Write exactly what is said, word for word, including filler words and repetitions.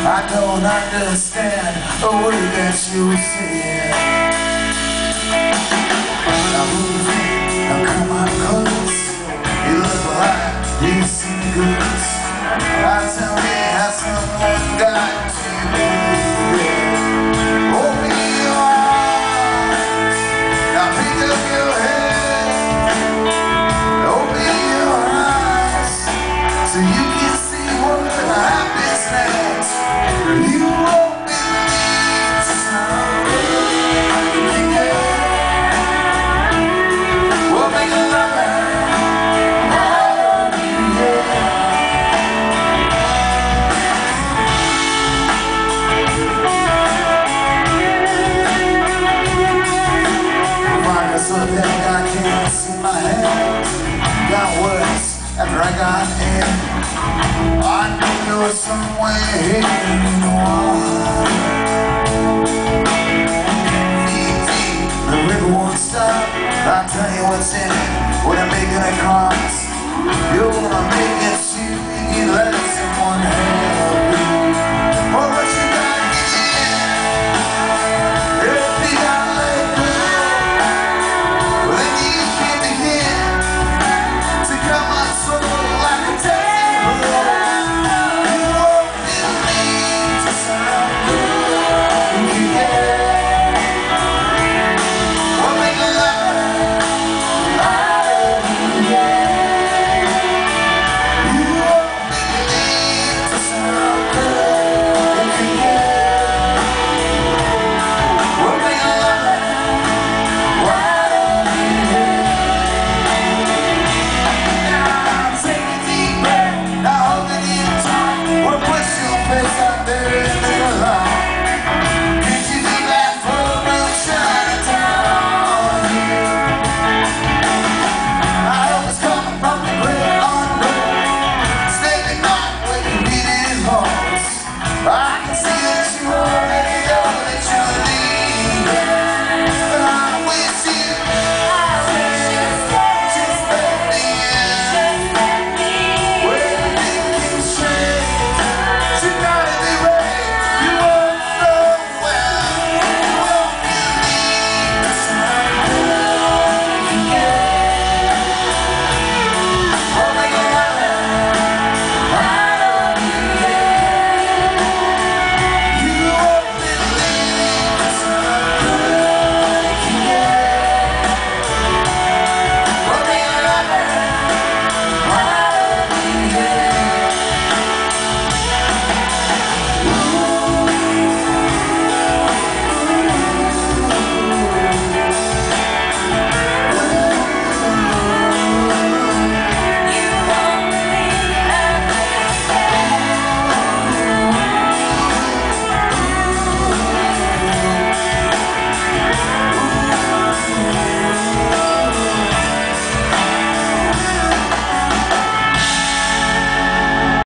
I don't understand a word that you're saying. Now move in, now come on close. You look like you see goods. I tell me how someone got to be there. Open your eyes, now pick up your head. Open your eyes, so you can see what happens next. You won't believe something, yeah. We'll make a lover out of you, yeah. Find us up there, I can't see my hands. Got worse after I got in. I knew there was somewhere hidden in the water. Deep, deep, the river won't stop. I'll tell you what's in it, what I'm making it cost. You're gonna make it see me less than one hand.